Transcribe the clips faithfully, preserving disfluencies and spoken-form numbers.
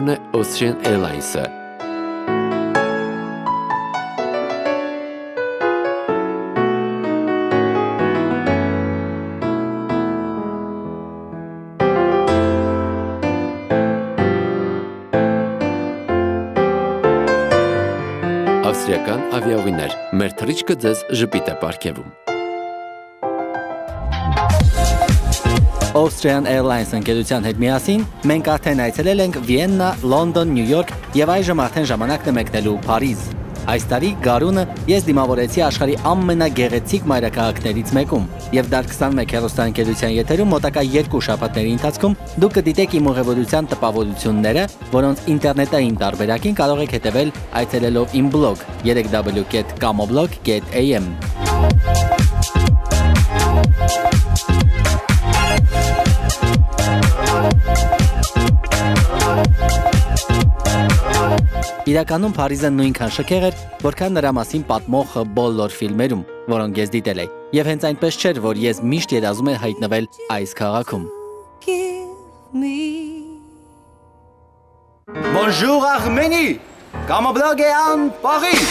Որն է Austrian Airlines-ը։ Ավստրիական ավիաուղիներ, մեր թռիչքը ձեզ ժպիտ է պարգևում։ Austrian Airlines ընկերության հետ միասին մենք արդեն այցելել ենք Վիեննա, Լոնդոն, Նյու Յորք եւ այժմ արդեն ժամանակն է մեկնելու Փարիզ։ Այս տարի գարունը ես դիմավորեցի աշխարհի ամենագեղեցիկ մայրաքաղաքներից մեկում եւ դար քսանմեկ հեռուստաընկերության եթերում մոտակա երկու շաբաթների ընթացքում դուք կդիտեք իմ ուղևորության տպավորությունները, որոնց ինտերնետային տարբերակին կարող եք հետևել այցելելով իմ բլոգ three w dot kamoblog dot a m։ Իրականում Փարիզը նույնքան շքեղ էր, որքան նրա մասին պատմող բոլոր ֆիլմերում, որոնք ես դիտել եմ, եւ հենց այնպես չէր, որ ես միշտ երազում եմ հայտնվել այս քաղաքում։ Bonjour Arménie, Kamo Paris.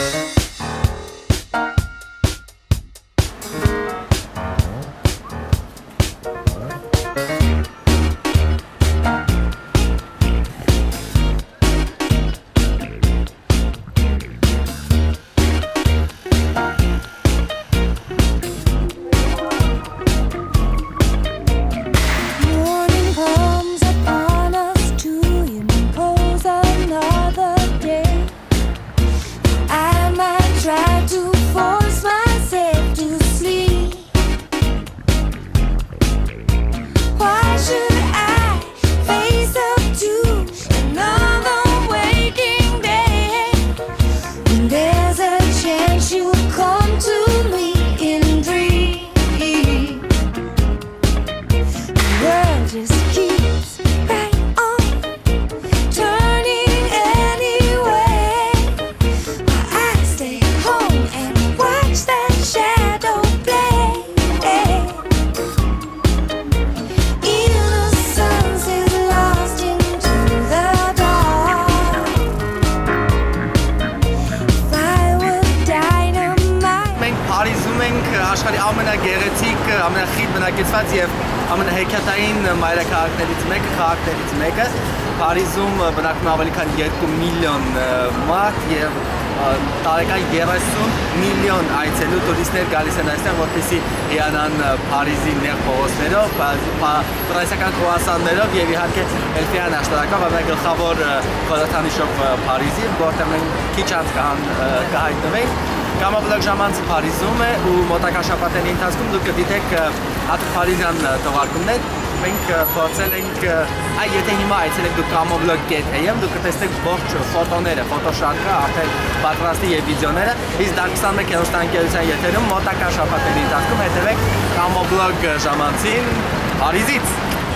Աշխարհի ամենագեղեցիկ, ամենախիտ բնակեցված եւ ամենահեքիաթային մայրաքաղաքներից մեկը, քաղաքներից մեկը։ Փարիզում բնակվում է ավելի քան երկու միլիոն մարդ եւ տարեկան երեսուն միլիոն այցելու տուրիստներ գալիս են այստեղ, որպեսզի հիանան Փարիզի նեղ փողոցներով, ֆրանսիական կրուասաններով եւ իհարկե Էլֆյան աշտարակով, ամենագլխավոր խորհրդանիշով Փարիզի, որտեղ մենք քիչ անց կհայտնվենք։ Kamo Paris ժամանցը Փարիզում է ու մոտակա շաբաթների ընթացքում դուք կդիտեք հատուկ փարիզյան թողարկումներ։ Մենք փորձել ենք, այ եթե հիմա այցելեք դուք kamoblog dot a m, դուք կտեսնեք ողջ ֆոտոները, ֆոտոշարքը, արդեն պատրաստի եւ վիդեոները։ Իսկ դար քսանմեկ հեռուստաընկերության եթերում մոտակա շաբաթների ընթացքում հետևեք kamoblog ժամանցին Փարիզից։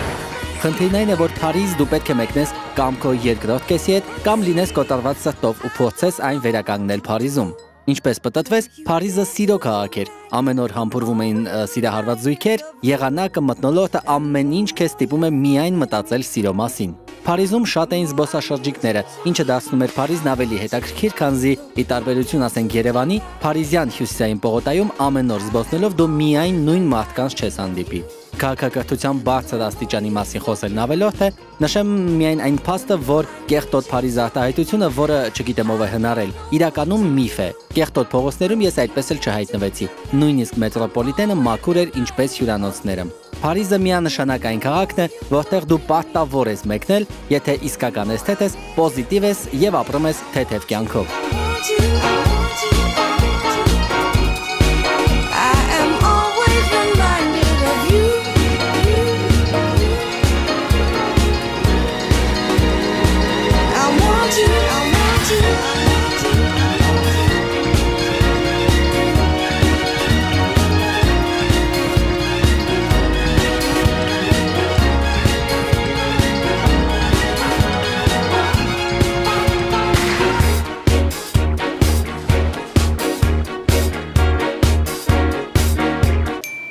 Խնդիրն այն է, որ Փարիզ դու պետք է մեկնես կամ քո երկրորդ կեսի հետ, կամ լինես կոտրված սրտով ու փորձես այն վերականգնել Փարիզում։ Ինչպես պտտվեց, Փարիզը սիրո քաղաք էր, ամեն օր համբուրվում էին սիրահարված զույգեր, եղանակը, մթնոլորտը, ամեն ինչ քեզ ստիպում է միայն մտածել սիրո մասին։ Փարիզում շատ էին զբոսաշրջիկները, ինչը դարձնում էր Փարիզն ավելի հետաքրքիր, քանզի ի տարբերություն ասենք Երևանի, փարիզյան հյուսիսային պողոտայում ամեն օր զբոսնելով դու միայն նույն մարդկանց չես հանդիպի։ Քաղաքակրթության բարձր աստիճանի մասին խոսելն ավելորդ է, նշեմ միայն այն փաստը, որ կեղտոտ Փարիզ արտահայտությունը, որը չգիտեմ ով է հնարել, իրականում միֆ է։ Կեղտոտ փողոցներում ես այդպես էլ չհայտնվեցի։ Նույնիսկ մետրոպոլիտենը մաքուր էր ինչպես հյուրանոցները։ Փարիզը միանշանակ այն քաղաքն է, որտեղ դու պարտավոր ես մեկնել, եթե իսկական էսթետ ես, պոզիտիվ ես եւ ապրում ես թեթև կյանքով։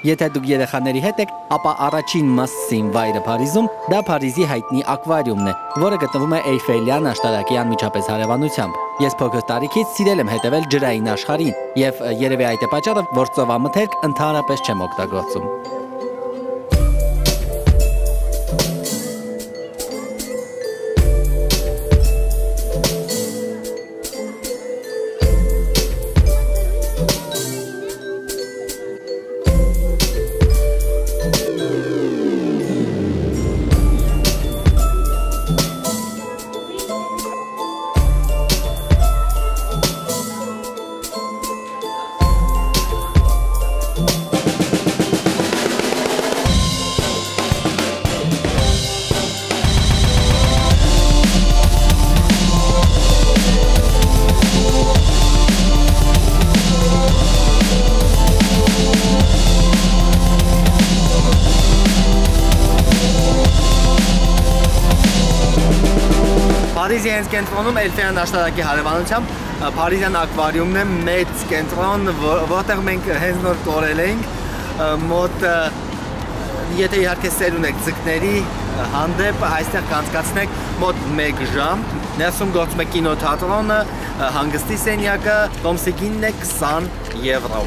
Եթե դուք երեխաների հետ եք, ապա առաջին մասսին վայրը Փարիզում դա Փարիզի հայտնի ակվարիումն է, որը գտնվում է Էյֆելյան աշտարակի անմիջապես հարևանությամբ։ Ես փոքր տարիքից սիրել եմ հետևել ջրային աշխարհին եւ երևի այդ է պատճառը, որ ծովամթերք ընդհանրապես չեմ օգտագործում։ Փարիզի հենց կենտրոնում Էյֆելյան աշտարակի հարևանությամբ Փարիզյան ակվարիումն է, մեծ կենտրոն, որտեղ մենք հենց նոր կորել էինք, մոտ եթե իհարկե սեր ունեք ձկների հանդեպ, այստեղ կանցկացնեք մոտ մեկ ժամ, ներսում գործում է կինոթատրոնը, հանգստի սենյակը, տոմսի գինն է քսան եվրո։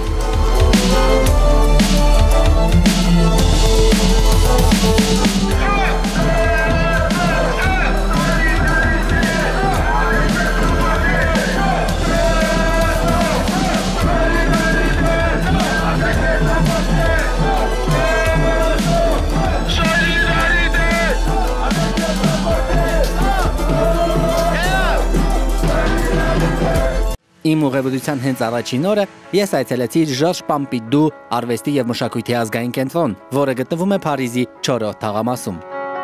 Իմ ուղևորության հենց առաջին օրը ես այցելեցի Ժորժ Պամպիդու արվեստի և մշակույթի ազգային կենտրոն, որը գտնվում է Փարիզի չորրորդ թաղամասում։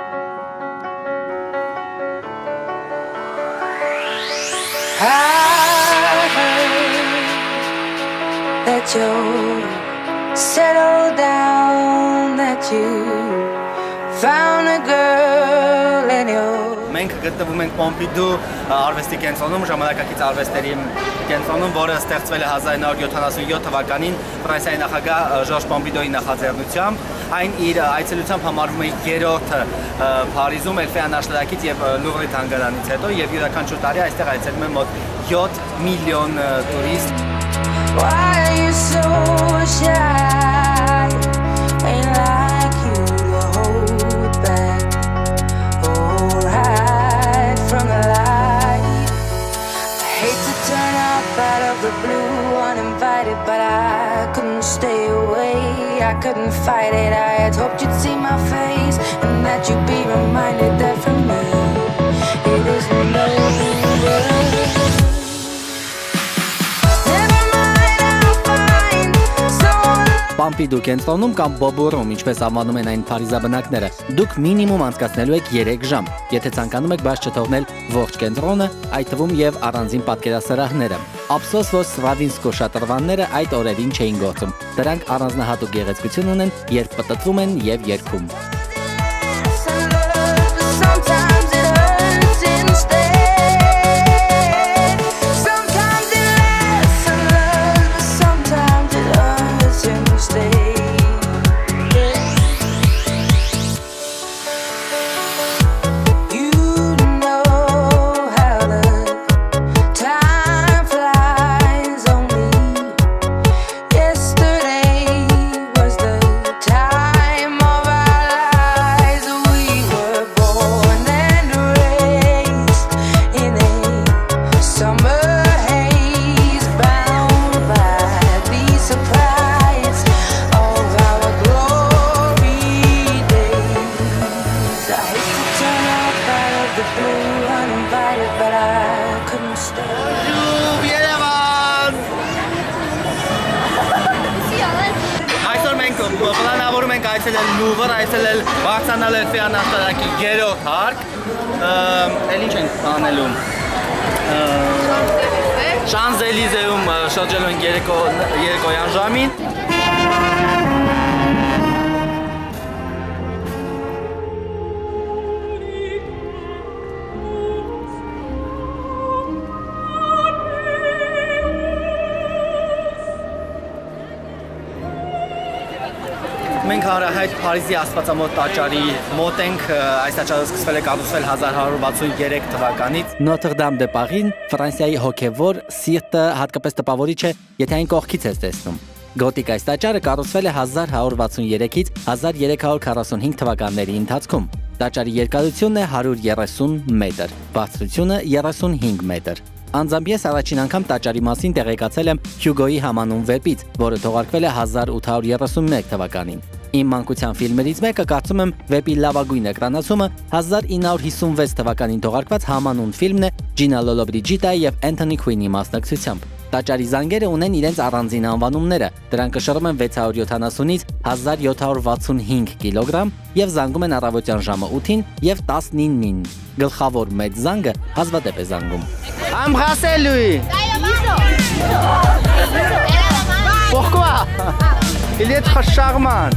Մենք գտնվում ենք Պոմպիդու արվեստի կենտրոնում, ժամանակակից արվեստերի կենտրոնում, որը ստեղծվել է հազար նոր յոթանասունյոթ թվականին Ֆրանսիայի նախագահ Ժորժ Պոմպիդոյի նախաձեռնությամբ։ Այն իր այցելությամբ համարվում է երրորդը Փարիզում Էյֆելյան աշտարակից եւ Լուվրի թանգարանից հետո, եւ յուրաքանչյուր տարի այստեղ այցելում է մոտ յոթ միլիոն տուրիստ։ But I couldn't stay away, I couldn't fight it. I had hoped you'd see my face and that you'd be reminded that for me it isn't over. Պամպիդու կենտրոնում կամ Բոբուրում, ինչպես անվանում են այն փարիզաբնակները, դուք մինիմում անցկացնելու եք երեք ժամ, եթե ցանկանում եք բաց չթողնել ողջ կենտրոնը, այդ թվում եւ առանձին պատկերասրահները։ Ափսոս, որ Սրավինսկո շատրվանները այդ օրերին չէին գործում։ Դրանք առանձնահատուկ գեղեցկություն ունեն, երբ պտտվում են եւ երգում։ Պլանավորում ենք այցելել Լուվր, այցելել բարձրանալ Էյֆելյան աշտարակի երրորդ հարկ, էլ ինչ ենք անելու, Շանզելիզեում շրջելու ենք երեկոյան ժամին։ Հանրահայտ Փարիզի Աստվածամոտ տաճարի մոտ ենք, այս տաճարը սկսվել է կառուցվել հազար հարյուր վաթսուներեք թվականից։ Notre Dame de Paris Ֆրանսիայի հոգևոր սիրտը հատկապես տպավորիչ է, եթե այն կողքից ես տեսնում։ Գոտիկ այս տաճարը կառուցվել է հազար հարյուր վաթսուներեքից հազար երեք հարյուր քառասունհինգ թվականների ընթացքում։ Տաճարի երկարությունն է հարյուր երեսուն մետր, բարձրությունը երեսունհինգ մետր։ Անձամբ ես առաջին անգամ տաճարի մասին տեղեկացել եմ Հյուգոյի համանուն վեպից, որը թողարկվել է հազար ութ հարյուր երեսունմեկ թվականին։ Իմ մանկության ֆիլմերից մեկը կարծում եմ վեպի լավագույն էկրանացումը հազար ինը հարյուր հիսունվեց թվականին թողարկված համանուն ֆիլմն է Ջինա Լոլո Բրիջիտայի եւ Էնթոնի Քուինի մասնակցությամբ։ Տաճարի զանգերը ունեն իրենց առանձին անվանումները, դրանք կշռում են վեց հարյուր յոթանասունից հազար յոթ հարյուր վաթսունհինգ կիլոգրամ եւ զանգում են առավոտյան ժամը ութին եւ տասնինին։ Գլխավոր մեծ զանգը հազվադեպ է զանգում։ Embrassez-lui. Pourquoi? Il est très charmant.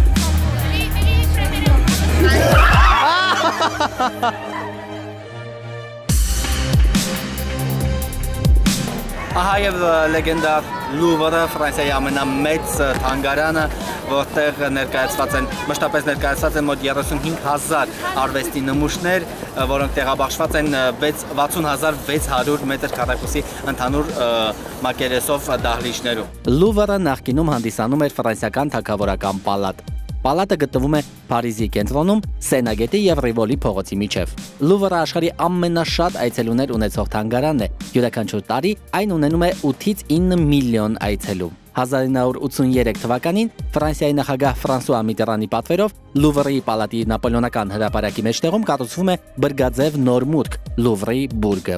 Ահա եւ լեգենդար Լուվրը, Ֆրանսիայի ամենամեծ թանգարանը, որտեղ ներկայացված են, մշտապես ներկայացված են մոտ երեսունհինգ հազար արվեստի նմուշներ, որոնք տեղաբաշխված են վաթսուն հազար վեց հարյուր մետր քառակուսի ընդհանուր մակերեսով դահլիճներում։ Լուվրը նախկինում հանդիսանում էր ֆրանսիական թագավորական պալատ։ Պալատը գտնվում է Փարիզի կենտրոնում, Սենագետի եւ Ռիվոլի փողոցի միջև։ Լուվրը աշխարհի ամենաշատ այցելուներ ունեցող թանգարանն է։ Յուրաքանչյուր տարի այն ունենում է ութից ինը միլիոն այցելու։ հազար ինը հարյուր ութսուներեք թվականին Ֆրանսիայի նախագահ Ֆրանսուଆ Միտերանի պատվերով Լուվրի պալատի նապոլեոնական հրապարակի մեջտեղում կառուցվում է բրգաձև նոր մուտք՝ Լուվրի բուրգը։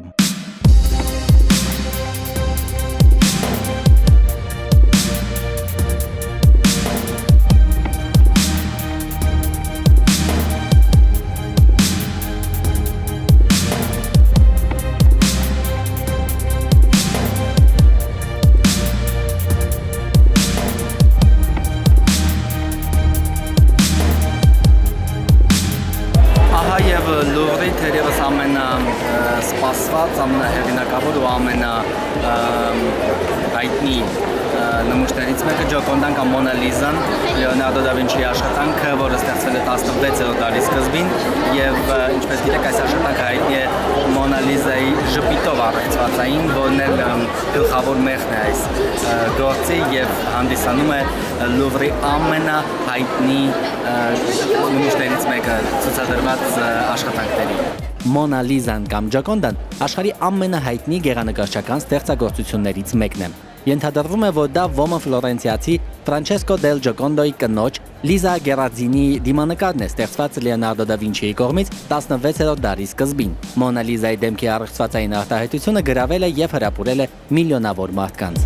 Եվ Լուվրի թերևս ամենասպասված, ամենահեղինակավոր ու ամենահայտնի նմուշներից մեկը Ջոկոնդան կամ Մոնա Լիզան, Լեոնարդո դա Վինչիի աշխատանքը, որը ստեղծվել է տասնվեցերորդ դարի սկզբին, եւ ինչպես գիտեք, այս աշխատանքը հայտնի է Մոնա Լիզայի ժպիտով առեղծվածային, որն էլ գլխավոր մեղն է այս գործի եւ հանդիսանում է Լուվրի ամենահայտնի նմուշներից մեկը ցուցադրված աշխատանքների։ Մոնա Լիզան կամ Ջոկոնդան աշխարհի ամենահայտնի գեղանկարչական ստեղծագործություններից մեկն է։ Ենթադրվում է, որ դա ոմն ֆլորենցիացի Ֆրանչեսկո դել Ջոկոնդոյի կնոջ Լիզա Գերարդինի դիմանկարն է ստեղծված Լեոնարդո դա Վինչիի կողմից տասնվեցերորդ դարի սկզբին։ Մոնա Լիզայի դեմքի առեղծվածային արտահայտությունը գրավել է եւ հրապուրել է միլիոնավոր մարդկանց։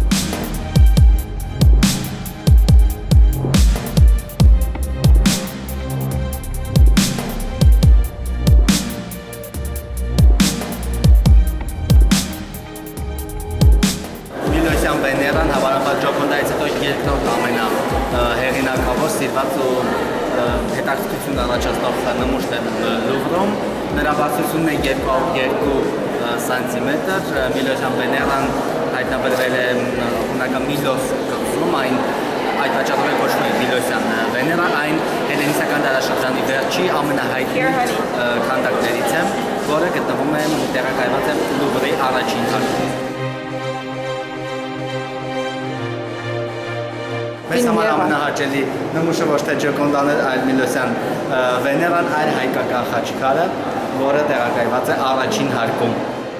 Վեներան հավանաբար Ջոկոնդայից հետո երկրորդ ամենահեղինակավոր սիրված ու հետաքրքրություն առաջացնող նմուշն է Լուվրում։ Նրա բարձրությունն է երկու հարյուր երկու սանտիմետր։ Միլոսյան Վեներան հայտնաբերվել է հունական Միլոս կղզում, այն այդ պատճառով կոչվում է Միլոսյան Վեներա, այն հելենիստական դարաշրջանի վերջի ամենահայտնի քանդակներից է, որը գտնվում է տեղակայված է Լուվրի առաջին հարկում։ Մեզ համար ամենահաճելի նմուշը ոչ թե Ջոկոնդան է, այլ Միլոսյան Վեներան, այլ հայկական խաչքարը, որը տեղակայված է առաջին հարկում։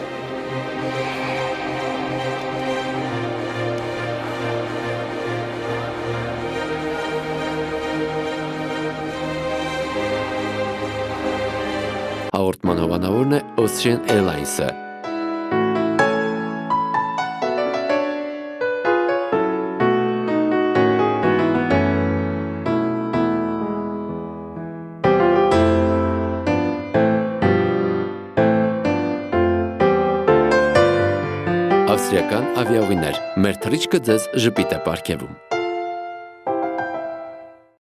Հաղորդման հովանավորն է Austrian Airlines-ը։ Ավստրիական ավիաուղիներ, մեր թռիչքը ձեզ ժպիտ է պարգևում։